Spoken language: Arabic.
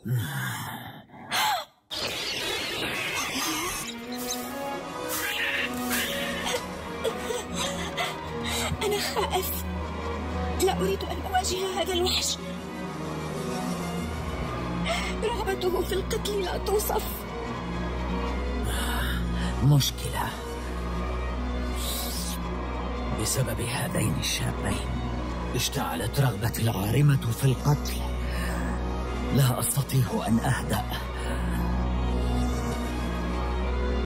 أنا خائف، لا أريد أن أواجه هذا الوحش. رغبته في القتل لا توصف. مشكلة بسبب هذين الشابين اشتعلت رغبتي العارمة في القتل. لا أستطيع أن أهدأ.